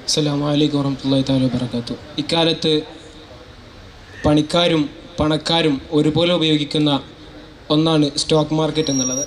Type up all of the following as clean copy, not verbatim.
അസ്സലാമു അലൈക്കും വറഹ്മത്തുള്ളാഹി തആല വബറകാതുഹു. ഇക്കാലത്ത് പണിക്കാരും പണക്കാരും ഒരുപോലെ ഉപയോഗിക്കുന്ന ഒന്നാണ് സ്റ്റോക്ക് മാർക്കറ്റ് എന്നുള്ളത്.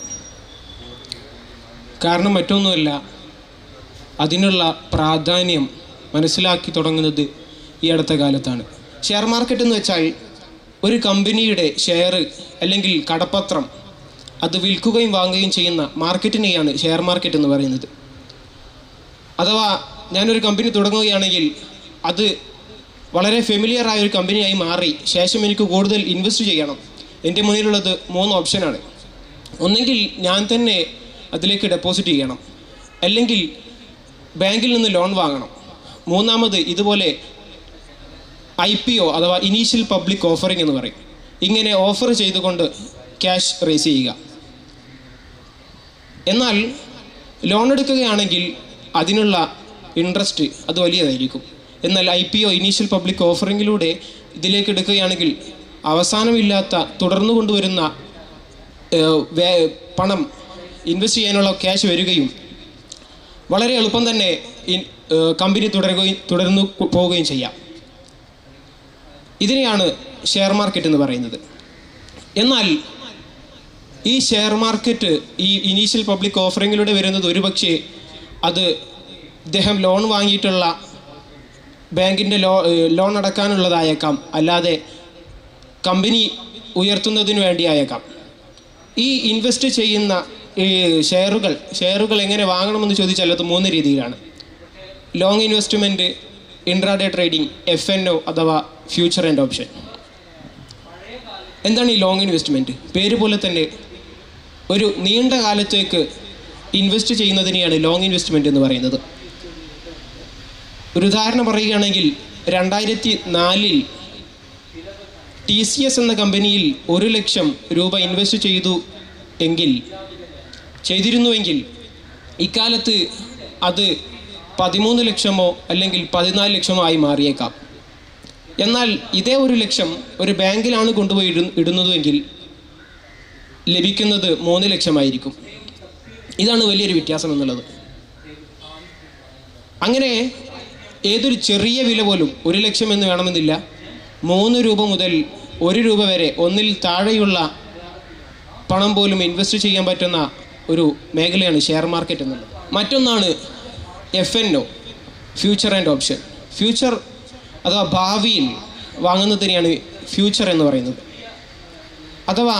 കാരണം മറ്റൊന്നുമല്ല, അതിനുള്ള പ്രാധാന്യം മനസ്സിലാക്കി തുടങ്ങുന്നത് ഈ അടുത്ത കാലത്താണ്. ഷെയർ മാർക്കറ്റ് എന്ന് വെച്ചാൽ ഒരു കമ്പനിയുടെ ഷെയർ അല്ലെങ്കിൽ കടപ്പത്രം അത് വിൽക്കുകയും വാങ്ങുകയും ചെയ്യുന്ന മാർക്കറ്റിനെയാണ് ഷെയർ മാർക്കറ്റ് എന്ന് പറയുന്നത്. അഥവാ ഞാനൊരു കമ്പനി തുടങ്ങുകയാണെങ്കിൽ അത് വളരെ ഫെമിലിയർ ആയ ഒരു കമ്പനിയായി മാറി ശേഷം എനിക്ക് കൂടുതൽ ഇൻവെസ്റ്റ് ചെയ്യണം. എൻ്റെ മുന്നിലുള്ളത് 3 ഓപ്ഷനാണ്. ഒന്നെങ്കിൽ ഞാൻ തന്നെ അതിലേക്ക് ഡെപ്പോസിറ്റ് ചെയ്യണം, അല്ലെങ്കിൽ ബാങ്കിൽ നിന്ന് ലോൺ വാങ്ങണം, മൂന്നാമത് ഇതുപോലെ IPO അഥവാ ഇനീഷ്യൽ പബ്ലിക് ഓഫറിംഗ് എന്ന് പറയും. ഇങ്ങനെ ഓഫർ ചെയ്തുകൊണ്ട് ക്യാഷ് റേസ് ചെയ്യുക. എന്നാൽ ലോൺ എടുക്കുകയാണെങ്കിൽ അതിനുള്ള ഇൻട്രസ്റ്റ് അത് വലിയതായിരിക്കും. എന്നാൽ IPO ഇനീഷ്യൽ പബ്ലിക് ഓഫറിങ്ങിലൂടെ ഇതിലേക്ക് എടുക്കുകയാണെങ്കിൽ അവസാനമില്ലാത്ത തുടർന്നു കൊണ്ടുവരുന്ന പണം ഇൻവെസ്റ്റ് ചെയ്യാനുള്ള ക്യാഷ് വരികയും വളരെ എളുപ്പം തന്നെ കമ്പനി തുടർന്നു പോവുകയും ചെയ്യാം. ഇതിനെയാണ് ഷെയർ മാർക്കറ്റ് എന്ന് പറയുന്നത്. എന്നാൽ ഈ ഷെയർ മാർക്കറ്റ് ഈ ഇനീഷ്യൽ പബ്ലിക് ഓഫറിങ്ങിലൂടെ വരുന്നത് ഒരുപക്ഷെ അത് ഇദ്ദേഹം ലോൺ വാങ്ങിയിട്ടുള്ള ബാങ്കിൻ്റെ ലോൺ അടക്കാനുള്ളതായേക്കാം, അല്ലാതെ കമ്പനി ഉയർത്തുന്നതിന് വേണ്ടിയായേക്കാം. ഈ ഇൻവെസ്റ്റ് ചെയ്യുന്ന ഈ ഷെയറുകൾ എങ്ങനെ വാങ്ങണമെന്ന് ചോദിച്ചാൽ അത് 3 രീതിയിലാണ്: long investment, intraday trading, FNO അഥവാ ഫ്യൂച്ചർ ആൻഡ് ഓപ്ഷൻ. എന്താണ് ഈ ലോങ് ഇൻവെസ്റ്റ്മെൻറ്റ്? പേര് പോലെ തന്നെ ഒരു നീണ്ട കാലത്തേക്ക് ഇൻവെസ്റ്റ് ചെയ്യുന്നതിനെയാണ് ലോങ് ഇൻവെസ്റ്റ്മെൻറ്റ് എന്ന് പറയുന്നത്. ഒരു ഉദാഹരണം പറയുകയാണെങ്കിൽ 2004 TCS എന്ന കമ്പനിയിൽ 1 ലക്ഷം രൂപ ഇൻവെസ്റ്റ് ചെയ്തിരുന്നുവെങ്കിൽ ഇക്കാലത്ത് അത് 13 ലക്ഷമോ അല്ലെങ്കിൽ 14 ലക്ഷമോ ആയി മാറിയേക്കാം. എന്നാൽ ഇതേ 1 ലക്ഷം ഒരു ബാങ്കിലാണ് കൊണ്ടുപോയി ഇടുന്നതെങ്കിൽ ലഭിക്കുന്നത് 3 ലക്ഷമായിരിക്കും. ഇതാണ് വലിയൊരു വ്യത്യാസം എന്നുള്ളത്. അങ്ങനെ ഏതൊരു ചെറിയ വില പോലും 1 ലക്ഷം എന്ന് വേണമെന്നില്ല, 3 രൂപ മുതൽ 1 രൂപ വരെ ഒന്നിൽ താഴെയുള്ള പണം പോലും ഇൻവെസ്റ്റ് ചെയ്യാൻ പറ്റുന്ന ഒരു മേഖലയാണ് ഷെയർ മാർക്കറ്റ് എന്നുള്ളത്. മറ്റൊന്നാണ് FNO, future and option. Future അഥവാ ഭാവിയിൽ വാങ്ങുന്നതിനെയാണ് ഫ്യൂച്ചർ എന്ന് പറയുന്നത്. അഥവാ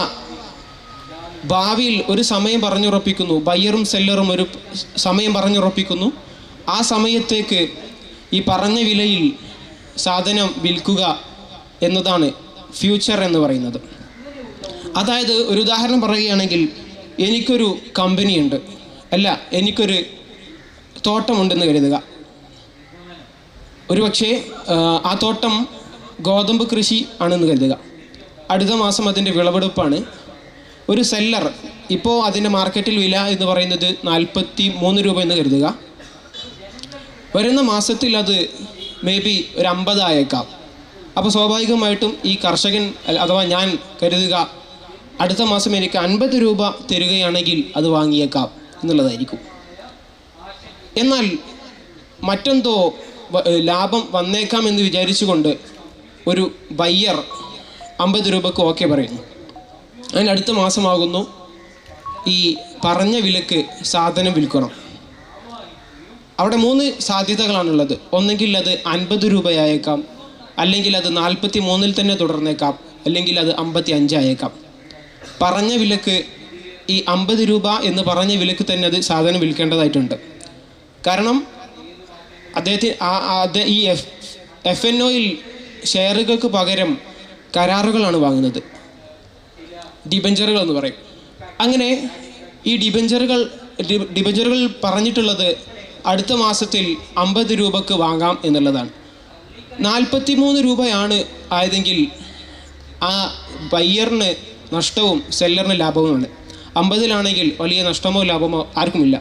ഭാവിയിൽ ഒരു സമയം പറഞ്ഞുറപ്പിക്കുന്നു, ബയ്യറും സെല്ലറും ഒരു സമയം പറഞ്ഞുറപ്പിക്കുന്നു. ആ സമയത്തേക്ക് ഈ പറഞ്ഞ വിലയിൽ സാധനം വിൽക്കുക എന്നതാണ് ഫ്യൂച്ചർ എന്ന് പറയുന്നത്. അതായത് ഒരു ഉദാഹരണം പറയുകയാണെങ്കിൽ, എനിക്കൊരു കമ്പനിയുണ്ട്, എനിക്കൊരു തോട്ടമുണ്ടെന്ന് കരുതുക. ഒരുപക്ഷെ ആ തോട്ടം ഗോതമ്പ് കൃഷി ആണെന്ന് കരുതുക. അടുത്ത മാസം അതിൻ്റെ വിളവെടുപ്പാണ്. ഒരു സെല്ലർ, ഇപ്പോൾ അതിൻ്റെ മാർക്കറ്റിൽ വില എന്ന് പറയുന്നത് 43 രൂപ എന്ന് കരുതുക. വരുന്ന മാസത്തിൽ അത് മേബി ഒരു 50 ആയേക്കാം. അപ്പോൾ സ്വാഭാവികമായിട്ടും ഈ കർഷകൻ അഥവാ ഞാൻ കരുതുക, അടുത്ത മാസം എനിക്ക് 50 രൂപ തരികയാണെങ്കിൽ അത് വാങ്ങിയേക്കാം എന്നുള്ളതായിരിക്കും. എന്നാൽ മറ്റെന്തോ ലാഭം വന്നേക്കാം എന്ന് വിചാരിച്ചുകൊണ്ട് ഒരു ബയ്യർ 50 രൂപക്ക് ഓക്കെ പറയുന്നു. അതിന് അടുത്ത മാസമാകുന്നു ഈ പറഞ്ഞ വിലക്ക് സാധനം വിൽക്കണം. അവിടെ 3 സാധ്യതകളാണുള്ളത്. ഒന്നെങ്കിൽ അത് 50 രൂപയായേക്കാം, അല്ലെങ്കിൽ അത് 43-ൽ തന്നെ തുടർന്നേക്കാം, അല്ലെങ്കിൽ അത് 55 ആയേക്കാം. പറഞ്ഞ വിലക്ക് ഈ 50 രൂപ എന്ന് പറഞ്ഞ വിലക്ക് തന്നെ അത് സാധനം വിൽക്കേണ്ടതായിട്ടുണ്ട്. കാരണം അദ്ദേഹത്തിന് ഈ FNOയിൽ ഷെയറുകൾക്ക് പകരം കരാറുകളാണ് വാങ്ങുന്നത്, ഡിബഞ്ചറുകൾ എന്ന് പറയും. അങ്ങനെ ഈ ഡിബഞ്ചറുകൾ പറഞ്ഞിട്ടുള്ളത് അടുത്ത മാസത്തിൽ 50 രൂപക്ക് വാങ്ങാം എന്നുള്ളതാണ്. 43 രൂപയാണ് ആയതെങ്കിൽ ആ ബയ്യറിന് നഷ്ടവും സെല്ലറിന് ലാഭവുമാണ്. 50-ലാണെങ്കിൽ വലിയ നഷ്ടമോ ലാഭമോ ആർക്കുമില്ല.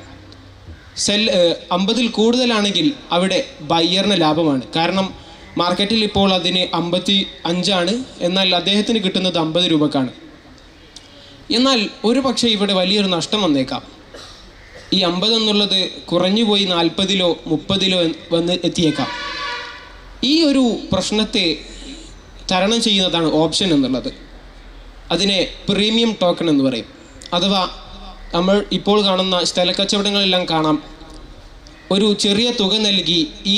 50-ൽ കൂടുതലാണെങ്കിൽ അവിടെ ബയ്യറിന് ലാഭമാണ്. കാരണം മാർക്കറ്റിൽ ഇപ്പോൾ അതിന് 55 ആണ്, എന്നാൽ അദ്ദേഹത്തിന് കിട്ടുന്നത് 50 രൂപക്കാണ്. എന്നാൽ ഒരു പക്ഷേ ഇവിടെ വലിയൊരു നഷ്ടം വന്നേക്കാം. ഈ 50 എന്നുള്ളത് കുറഞ്ഞു പോയി 40-ലോ 30-ലോ വന്ന് എത്തിയേക്കാം. ഈ ഒരു പ്രശ്നത്തെ തരണം ചെയ്യുന്നതാണ് ഓപ്ഷൻ എന്നുള്ളത്. അതിനെ പ്രീമിയം ടോക്കൺ എന്ന് പറയും. അഥവാ നമ്മൾ ഇപ്പോൾ കാണുന്ന സ്ഥലക്കച്ചവടങ്ങളെല്ലാം കാണാം, ഒരു ചെറിയ തുക നൽകി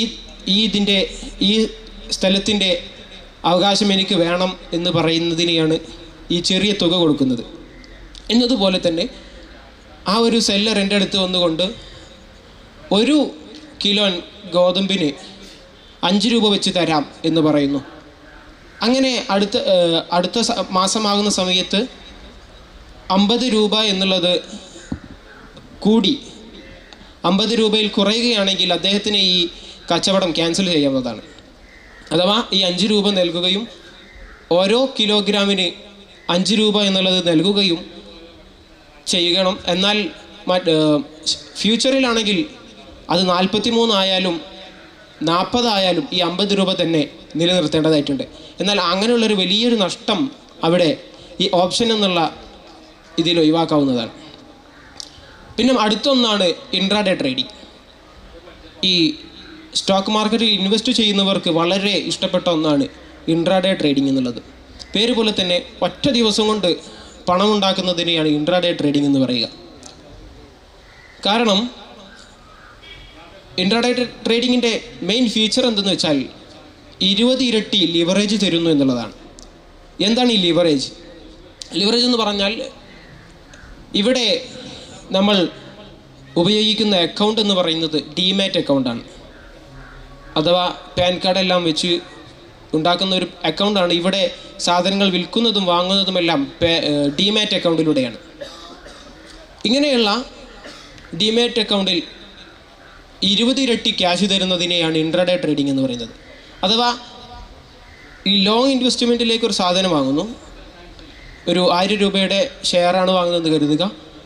ഈ സ്ഥലത്തിൻ്റെ അവകാശം എനിക്ക് വേണം എന്ന് പറയുന്നതിനെയാണ് ഈ ചെറിയ തുക കൊടുക്കുന്നത്. എന്നതുപോലെ തന്നെ ആ ഒരു സെല്ലർ എൻ്റെ അടുത്ത് വന്നുകൊണ്ട് 1 കിലോ ഗോതമ്പിന് 5 രൂപ വെച്ച് തരാം എന്ന് പറയുന്നു. അങ്ങനെ അടുത്ത മാസമാകുന്ന സമയത്ത് 50 രൂപ എന്നുള്ളത് കൂടി 50 രൂപയിൽ കുറയുകയാണെങ്കിൽ അദ്ദേഹത്തിന് ഈ കച്ചവടം ക്യാൻസൽ ചെയ്യാവുന്നതാണ്. അഥവാ ഈ 5 രൂപ നൽകുകയും ഓരോ കിലോഗ്രാമിന് 5 രൂപ എന്നുള്ളത് നൽകുകയും ചെയ്യണം. എന്നാൽ ഫ്യൂച്ചറിലാണെങ്കിൽ അത് 43 ആയാലും 40 ആയാലും ഈ 50 രൂപ തന്നെ നിലനിർത്തേണ്ടതായിട്ടുണ്ട്. എന്നാൽ അങ്ങനെയുള്ളൊരു വലിയൊരു നഷ്ടം അവിടെ ഈ ഓപ്ഷൻ എന്നുള്ള ഇതിൽ ഒഴിവാക്കാവുന്നതാണ്. പിന്നെ അടുത്തൊന്നാണ് ഇൻട്രാഡേ ട്രേഡിംഗ്. ഈ സ്റ്റോക്ക് മാർക്കറ്റിൽ ഇൻവെസ്റ്റ് ചെയ്യുന്നവർക്ക് വളരെ ഇഷ്ടപ്പെട്ട ഒന്നാണ് ഇൻട്രാഡേ ട്രേഡിംഗ് എന്നുള്ളത്. പേര് പോലെ തന്നെ ഒറ്റ ദിവസം കൊണ്ട് പണമുണ്ടാക്കുന്നതിനെയാണ് ഇൻട്രാഡേ ട്രേഡിംഗ് എന്ന് പറയുക. കാരണം ഇൻട്രാഡേ ട്രേഡിങ്ങിൻ്റെ മെയിൻ ഫീച്ചർ എന്തെന്ന് വെച്ചാൽ 20 ഇരട്ടി ലിവറേജ് തരുന്നു എന്നുള്ളതാണ്. എന്താണ് ഈ ലിവറേജ്? ലിവറേജ് എന്ന് പറഞ്ഞാൽ ഇവിടെ നമ്മൾ ഉപയോഗിക്കുന്ന അക്കൗണ്ട് എന്ന് പറയുന്നത് ഡിമാറ്റ് അക്കൗണ്ടാണ്. അഥവാ പാൻ കാർഡെല്ലാം വെച്ച് ഉണ്ടാക്കുന്ന ഒരു അക്കൗണ്ടാണ്. ഇവിടെ സാധനങ്ങൾ വിൽക്കുന്നതും വാങ്ങുന്നതുമെല്ലാം ഡിമാറ്റ് അക്കൗണ്ടിലൂടെയാണ്. ഇങ്ങനെയുള്ള ഡിമാറ്റ് അക്കൗണ്ടിൽ 20 ഇരട്ടി ക്യാഷ് തരുന്നതിനെയാണ് ഇൻട്രാഡേ ട്രേഡിംഗ് എന്ന് പറയുന്നത്. അഥവാ ഈ ലോങ് ഇൻവെസ്റ്റ്മെൻറ്റിലേക്ക് ഒരു സാധനം വാങ്ങുന്നു, ഒരു 1000 രൂപയുടെ ഷെയറാണ് വാങ്ങുന്നതെന്ന് കരുതുക.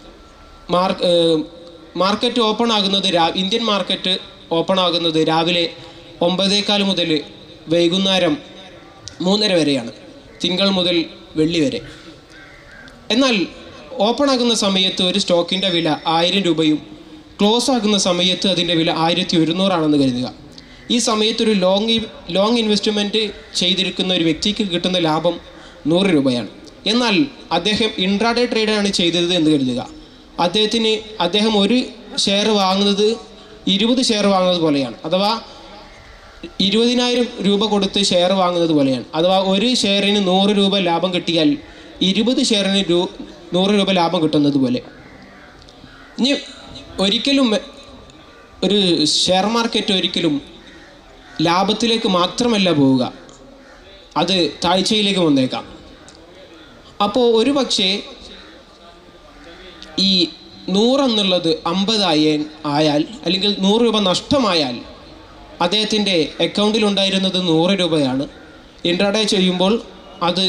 മാർക്കറ്റ് ഓപ്പൺ ആകുന്നത് ഇന്ത്യൻ മാർക്കറ്റ് ഓപ്പൺ ആകുന്നത് രാവിലെ 9:15 മുതൽ വൈകുന്നേരം 3:30 വരെയാണ്, തിങ്കൾ മുതൽ വെള്ളി വരെ. എന്നാൽ ഓപ്പൺ ആകുന്ന സമയത്ത് ഒരു സ്റ്റോക്കിൻ്റെ വില 1000 രൂപയും ക്ലോസ് ആകുന്ന സമയത്ത് അതിൻ്റെ വില 1100 ആണെന്ന് കരുതുക. ഈ സമയത്തൊരു ലോങ് ഇൻവെസ്റ്റ്മെൻറ്റ് ചെയ്തിരിക്കുന്ന ഒരു വ്യക്തിക്ക് കിട്ടുന്ന ലാഭം 100 രൂപയാണ്. എന്നാൽ അദ്ദേഹം ഇൻട്രാഡേ ട്രേഡാണ് ചെയ്തത് എന്ന് കരുതുക. അദ്ദേഹം ഒരു ഷെയർ വാങ്ങുന്നത് 20 ഷെയർ വാങ്ങുന്നത് പോലെയാണ്. അഥവാ 20,000 രൂപ കൊടുത്ത് ഷെയർ വാങ്ങുന്നത് പോലെയാണ്. അഥവാ ഒരു ഷെയറിന് 100 രൂപ ലാഭം കിട്ടിയാൽ 20 ഷെയറിന് 100 രൂപ ലാഭം കിട്ടുന്നത് പോലെ. ഇനി ഒരിക്കലും ഒരു ഷെയർ മാർക്കറ്റ് ഒരിക്കലും ലാഭത്തിലേക്ക് മാത്രമല്ല പോവുക, അത് താഴ്ചയിലേക്ക് വന്നേക്കാം. അപ്പോൾ ഒരു പക്ഷേ ഈ 100 എന്നുള്ളത് 50 ആയാൽ അല്ലെങ്കിൽ 100 രൂപ നഷ്ടമായാൽ അദ്ദേഹത്തിൻ്റെ അക്കൗണ്ടിലുണ്ടായിരുന്നത് 100 രൂപയാണ്. ഇൻട്രാഡേ ചെയ്യുമ്പോൾ അത്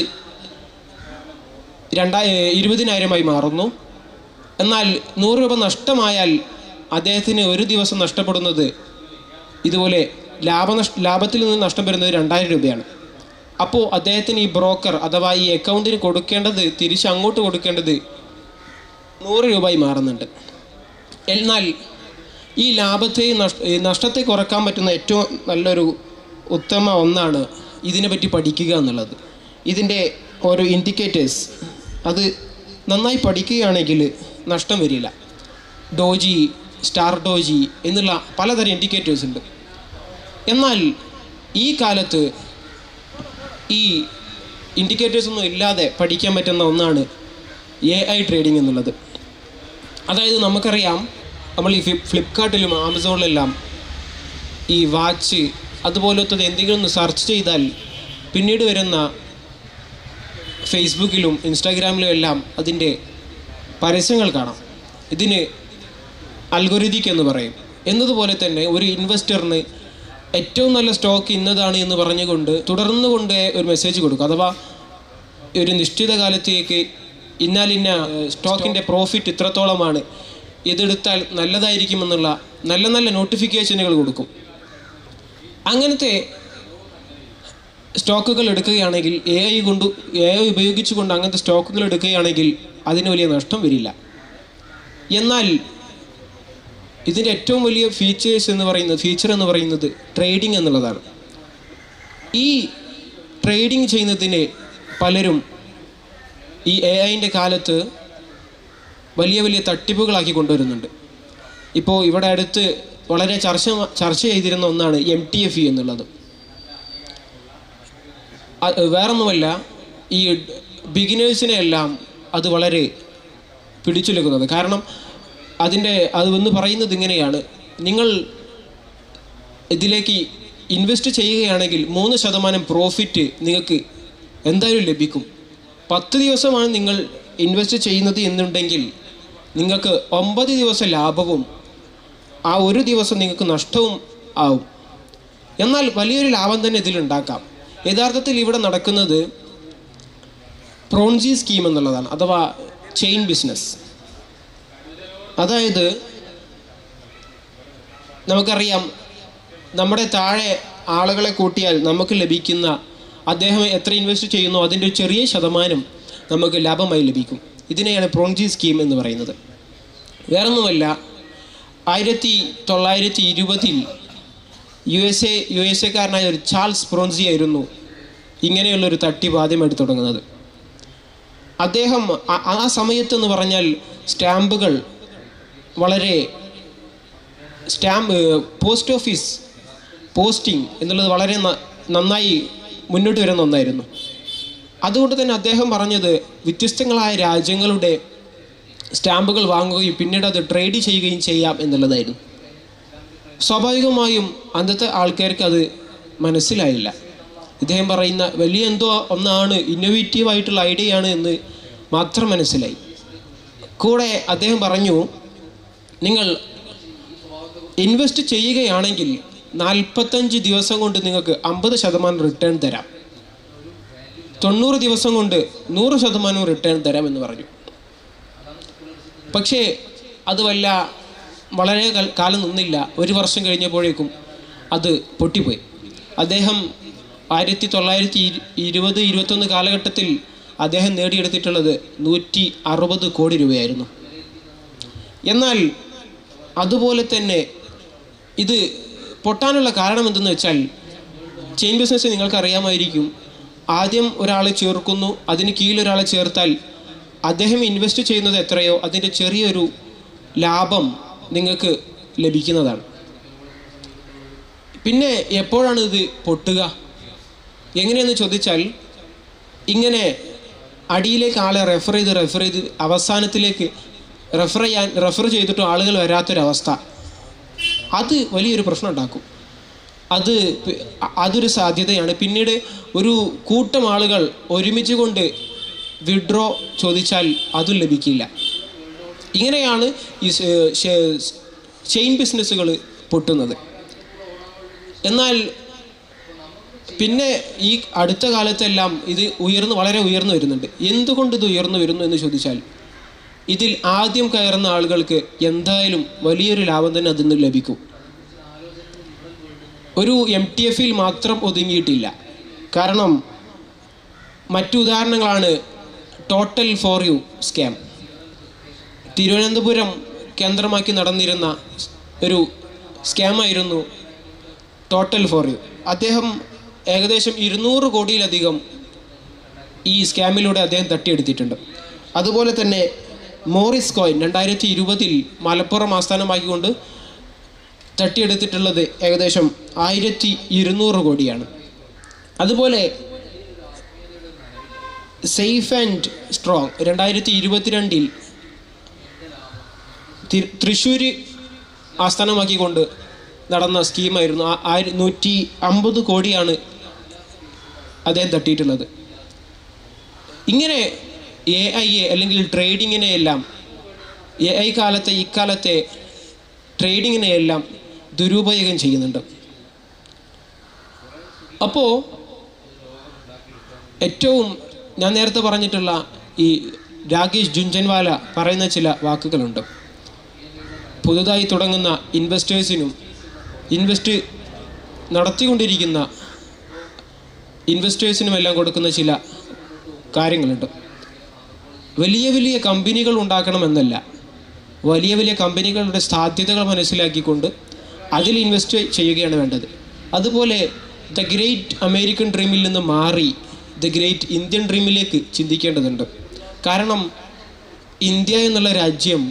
20,000 മാറുന്നു. എന്നാൽ 100 രൂപ നഷ്ടമായാൽ അദ്ദേഹത്തിന് ഒരു ദിവസം നഷ്ടപ്പെടുന്നത് ഇതുപോലെ ലാഭത്തിൽ നിന്ന് നഷ്ടം വരുന്നത് 2,000 രൂപയാണ്. അപ്പോൾ അദ്ദേഹത്തിന് ഈ ബ്രോക്കർ അഥവാ ഈ അക്കൗണ്ടിന് കൊടുക്കേണ്ടത് തിരിച്ച് അങ്ങോട്ട് കൊടുക്കേണ്ടത് 100 രൂപയായി മാറുന്നുണ്ട്. എന്നാൽ ഈ നഷ്ടത്തെ കുറക്കാൻ പറ്റുന്ന ഏറ്റവും നല്ലൊരു ഉത്തമ ഒന്നാണ് ഇതിനെപ്പറ്റി പഠിക്കുക എന്നുള്ളത്. ഇതിൻ്റെ ഓരോ ഇൻഡിക്കേറ്റേഴ്സ് അത് നന്നായി പഠിക്കുകയാണെങ്കിൽ നഷ്ടം വരില്ല. ഡോജി, സ്റ്റാർ ഡോജി എന്നുള്ള പലതരം ഇൻഡിക്കേറ്റേഴ്സ് ഉണ്ട്. എന്നാൽ ഈ കാലത്ത് ഈ ഇൻഡിക്കേറ്റേഴ്സ് ഒന്നും ഇല്ലാതെ പഠിക്കാൻ പറ്റുന്ന ഒന്നാണ് AI ട്രേഡിംഗ് എന്നുള്ളത്. അതായത് നമുക്കറിയാം, നമ്മൾ ഈ ഫ്ലിപ്കാർട്ടിലും ആമസോണിലെല്ലാം ഈ വാച്ച് അതുപോലത്തത് എന്തെങ്കിലും ഒന്ന് സെർച്ച് ചെയ്താൽ പിന്നീട് വരുന്ന ഫേസ്ബുക്കിലും ഇൻസ്റ്റാഗ്രാമിലും എല്ലാം അതിൻ്റെ പരസ്യങ്ങൾ കാണാം. ഇതിന് അൽഗോരിതം എന്ന് പറയും. എന്നതുപോലെ തന്നെ ഒരു ഇൻവെസ്റ്ററിന് ഏറ്റവും നല്ല സ്റ്റോക്ക് ഇന്നതാണ് എന്ന് പറഞ്ഞുകൊണ്ട് തുടർന്നുകൊണ്ട് ഒരു മെസ്സേജ് കൊടുക്കും. അഥവാ ഒരു നിശ്ചിത കാലത്തേക്ക് ഇന്ന സ്റ്റോക്കിൻ്റെ പ്രോഫിറ്റ് ഇത്രത്തോളമാണ്, ഇതെടുത്താൽ നല്ലതായിരിക്കുമെന്നുള്ള നല്ല നല്ല നോട്ടിഫിക്കേഷനുകൾ കൊടുക്കും. അങ്ങനത്തെ സ്റ്റോക്കുകൾ എടുക്കുകയാണെങ്കിൽ AI ഉപയോഗിച്ചുകൊണ്ട് അങ്ങനത്തെ സ്റ്റോക്കുകൾ എടുക്കുകയാണെങ്കിൽ അതിന് വലിയ നഷ്ടം വരില്ല. എന്നാൽ ഇതിൻ്റെ ഏറ്റവും വലിയ ഫീച്ചർ എന്ന് പറയുന്നത് ട്രേഡിംഗ് എന്നുള്ളതാണ്. ഈ ട്രേഡിംഗ് ചെയ്യുന്നതിന് പലരും ഈ AI-ൻ്റെ കാലത്ത് വലിയ വലിയ തട്ടിപ്പുകളാക്കി കൊണ്ടുവരുന്നുണ്ട്. ഇപ്പോൾ ഇവിടെ അടുത്ത് വളരെ ചർച്ച ചെയ്തിരുന്ന ഒന്നാണ് MTFE എന്നുള്ളത്. വേറൊന്നുമല്ല, ഈ ബിഗിനേഴ്സിനെ എല്ലാം അത് വളരെ പിടിച്ചുലക്കുന്നത്. കാരണം അത് എന്ന് പറയുന്നത് ഇങ്ങനെയാണ്: നിങ്ങൾ ഇതിലേക്ക് ഇൻവെസ്റ്റ് ചെയ്യുകയാണെങ്കിൽ 3% പ്രോഫിറ്റ് നിങ്ങൾക്ക് എന്തായാലും ലഭിക്കും. 10 ദിവസമാണ് നിങ്ങൾ ഇൻവെസ്റ്റ് ചെയ്യുന്നത് എന്നുണ്ടെങ്കിൽ നിങ്ങൾക്ക് 9 ദിവസം ലാഭവും ആ ഒരു ദിവസം നിങ്ങൾക്ക് നഷ്ടവും ആവും. എന്നാൽ വലിയൊരു ലാഭം തന്നെ ഇതിലുണ്ടാക്കാം. യഥാർത്ഥത്തിൽ ഇവിടെ നടക്കുന്നത് പ്രോൺജി സ്കീം എന്നുള്ളതാണ്, അഥവാ ചെയിൻ ബിസിനസ്. അതായത് നമുക്കറിയാം, നമ്മുടെ താഴെ ആളുകളെ കൂട്ടിയാൽ നമുക്ക് ലഭിക്കുന്ന, അദ്ദേഹം എത്ര ഇൻവെസ്റ്റ് ചെയ്യുന്നോ അതിൻ്റെ ഒരു ചെറിയ ശതമാനം നമുക്ക് ലാഭമായി ലഭിക്കും. ഇതിനെയാണ് പ്രോൺജി സ്കീം എന്ന് പറയുന്നത്. വേറൊന്നുമല്ല, 1920 യു എസ് എക്കാരനായ ഒരു ചാൾസ് പ്രോൺസി ആയിരുന്നു ഇങ്ങനെയുള്ളൊരു തട്ടിപ്പ് ആദ്യമായിട്ട് തുടങ്ങുന്നത്. അദ്ദേഹം ആ സമയത്തെന്ന് പറഞ്ഞാൽ പോസ്റ്റ് ഓഫീസ് പോസ്റ്റിംഗ് എന്നുള്ളത് വളരെ നന്നായി മുന്നോട്ട് വരുന്ന ഒന്നായിരുന്നു. അതുകൊണ്ട് തന്നെ അദ്ദേഹം പറഞ്ഞത് വ്യത്യസ്തങ്ങളായ രാജ്യങ്ങളുടെ സ്റ്റാമ്പുകൾ വാങ്ങുകയും പിന്നീട് അത് ട്രേഡ് ചെയ്യുകയും ചെയ്യാം എന്നുള്ളതായിരുന്നു. സ്വാഭാവികമായും അന്നത്തെ ആൾക്കാർക്ക് അത് മനസ്സിലായില്ല. ഇദ്ദേഹം പറയുന്ന വലിയ എന്തോ ഒന്നാണ്, ഇന്നോവേറ്റീവായിട്ടുള്ള ഐഡിയയാണ് എന്ന് മാത്രം മനസ്സിലായി. കൂടെ അദ്ദേഹം പറഞ്ഞു, നിങ്ങൾ ഇൻവെസ്റ്റ് ചെയ്യുകയാണെങ്കിൽ 45 ദിവസം കൊണ്ട് നിങ്ങൾക്ക് 50% റിട്ടേൺ തരാം, 90 ദിവസം കൊണ്ട് 100% റിട്ടേൺ തരാം എന്ന് പറഞ്ഞു. പക്ഷേ അത് വളരെ കാലം നിന്നില്ല. 1 വർഷം കഴിഞ്ഞപ്പോഴേക്കും അത് പൊട്ടിപ്പോയി. അദ്ദേഹം 1920-21 കാലഘട്ടത്തിൽ അദ്ദേഹം നേടിയെടുത്തിട്ടുള്ളത് 160 കോടി രൂപയായിരുന്നു. എന്നാൽ അതുപോലെ തന്നെ ഇത് പൊട്ടാനുള്ള കാരണം എന്തെന്ന് വെച്ചാൽ, ചെയിൻ ബിസിനസ് നിങ്ങൾക്കറിയാമായിരിക്കും. ആദ്യം ഒരാളെ ചേർക്കുന്നു, അതിന് കീഴിൽ ഒരാളെ ചേർത്താൽ അദ്ദേഹം ഇൻവെസ്റ്റ് ചെയ്യുന്നത് എത്രയോ അതിൻ്റെ ചെറിയൊരു ലാഭം നിങ്ങൾക്ക് ലഭിക്കുന്നതാണ്. പിന്നെ എപ്പോഴാണ് ഇത് പൊട്ടുക? എങ്ങനെയെന്ന് ചോദിച്ചാൽ, ഇങ്ങനെ അടിയിലേക്ക് ആളെ റെഫർ ചെയ്ത് അവസാനത്തിലേക്ക് റെഫർ ചെയ്തിട്ടും ആളുകൾ വരാത്തൊരവസ്ഥ, അത് വലിയൊരു പ്രശ്നം ഉണ്ടാക്കും. അതൊരു സാധ്യതയാണ്. പിന്നീട് ഒരു കൂട്ടം ആളുകൾ ഒരുമിച്ച് കൊണ്ട് വിഡ്രോ ചോദിച്ചാൽ അതും ലഭിക്കില്ല. ഇങ്ങനെയാണ് ഈ ചെയിൻ ബിസിനസ്സുകൾ പൊട്ടുന്നത്. എന്നാൽ പിന്നെ ഈ അടുത്ത കാലത്തെല്ലാം ഇത് വളരെ ഉയർന്നു വരുന്നുണ്ട്. എന്തുകൊണ്ട് ഇത് ഉയർന്നു വരുന്നു എന്ന് ചോദിച്ചാൽ, ഇതിൽ ആദ്യം കയറുന്ന ആളുകൾക്ക് എന്തായാലും വലിയൊരു ലാഭം തന്നെ അതിൽ നിന്ന് ലഭിക്കും. ഒരു MTF-ൽ മാത്രം ഒതുങ്ങിയിട്ടില്ല. കാരണം മറ്റു ഉദാഹരണങ്ങളാണ് total for you scam. Thiruvananthapuram കേന്ദ്രമാക്കി നടന്നിരുന്ന ഒരു സ്കാമായിരുന്നു ടോട്ടൽ ഫോർ യു. അദ്ദേഹം ഏകദേശം 200 കോടിയിലധികം ഈ സ്കാമിലൂടെ അദ്ദേഹം തട്ടിയെടുത്തിട്ടുണ്ട്. അതുപോലെ തന്നെ മോറിസ് കോയിൻ 2020 മലപ്പുറം ആസ്ഥാനമാക്കിക്കൊണ്ട് തട്ടിയെടുത്തിട്ടുള്ളത് ഏകദേശം 1200 കോടിയാണ്. അതുപോലെ സേഫ് ആൻഡ് സ്ട്രോങ് 2022 തൃശ്ശൂർ ആസ്ഥാനമാക്കിക്കൊണ്ട് നടന്ന സ്കീമായിരുന്നു. 150 കോടിയാണ് അദ്ദേഹം തട്ടിയിട്ടുള്ളത്. ഇങ്ങനെ AI അല്ലെങ്കിൽ ട്രേഡിങ്ങിനെയെല്ലാം, ഇക്കാലത്തെ ട്രേഡിങ്ങിനെയെല്ലാം ദുരുപയോഗം ചെയ്യുന്നുണ്ട്. അപ്പോൾ ഏറ്റവും ഞാൻ നേരത്തെ പറഞ്ഞിട്ടുള്ള ഈ രാകേഷ് ജുൻജൻവാല പറയുന്ന ചില വാക്കുകളുണ്ട്. പുതുതായി തുടങ്ങുന്ന ഇൻവെസ്റ്റേഴ്സിനും ഇൻവെസ്റ്റ് നടത്തിക്കൊണ്ടിരിക്കുന്ന ഇൻവെസ്റ്റേഴ്സിനുമെല്ലാം കൊടുക്കുന്ന ചില കാര്യങ്ങളുണ്ട്. വലിയ വലിയ കമ്പനികൾ ഉണ്ടാക്കണമെന്നല്ല, വലിയ വലിയ കമ്പനികളുടെ സാധ്യതകൾ മനസ്സിലാക്കിക്കൊണ്ട് അതിൽ ഇൻവെസ്റ്റ് ചെയ്യുകയാണ് വേണ്ടത്. അതുപോലെ ദ ഗ്രേറ്റ് അമേരിക്കൻ ഡ്രീമിൽ നിന്ന് മാറി ദ ഗ്രേറ്റ് ഇന്ത്യൻ ഡ്രീമിലേക്ക് ചിന്തിക്കേണ്ടതുണ്ട്. കാരണം ഇന്ത്യ എന്നുള്ള രാജ്യം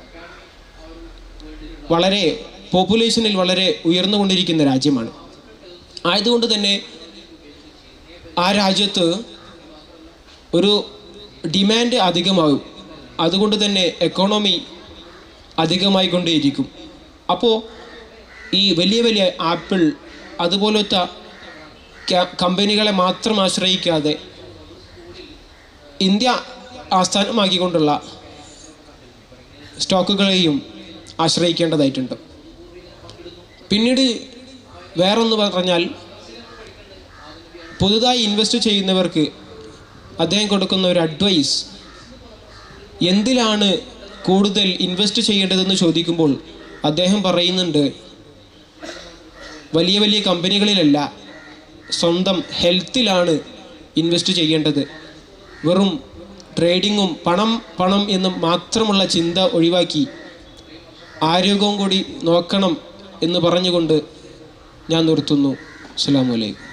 വളരെ പോപ്പുലേഷനിൽ വളരെ ഉയർന്നുകൊണ്ടിരിക്കുന്ന രാജ്യമാണ്. ആയതുകൊണ്ട് തന്നെ ആ രാജ്യത്ത് ഒരു ഡിമാൻഡ് അധികമാകും. അതുകൊണ്ട് തന്നെ എക്കോണമി അധികമായിക്കൊണ്ടേയിരിക്കും. അപ്പോൾ ഈ വലിയ വലിയ ആപ്പിൾ അതുപോലത്തെ കമ്പനികളെ മാത്രം ആശ്രയിക്കാതെ ഇന്ത്യ ആസ്ഥാനമാക്കിക്കൊണ്ടുള്ള സ്റ്റോക്കുകളെയും ആശ്രയിക്കേണ്ടതായിട്ടുണ്ട്. പിന്നീട് വേറൊന്ന് പറഞ്ഞാൽ, പുതുതായി ഇൻവെസ്റ്റ് ചെയ്യുന്നവർക്ക് അദ്ദേഹം കൊടുക്കുന്ന ഒരു അഡ്വൈസ്, എന്തിലാണ് കൂടുതൽ ഇൻവെസ്റ്റ് ചെയ്യേണ്ടതെന്ന് ചോദിക്കുമ്പോൾ അദ്ദേഹം പറയുന്നുണ്ട്, വലിയ വലിയ കമ്പനികളിലല്ല, സ്വന്തം ഹെൽത്തിലാണ് ഇൻവെസ്റ്റ് ചെയ്യേണ്ടത്. വെറും ട്രേഡിങ്ങും പണം എന്ന് മാത്രമുള്ള ചിന്ത ഒഴിവാക്കി ആരോഗ്യവും കൂടി നോക്കണം എന്ന് പറഞ്ഞുകൊണ്ട് ഞാൻ നിർത്തുന്നു. അസ്സലാമു അലൈക്കും.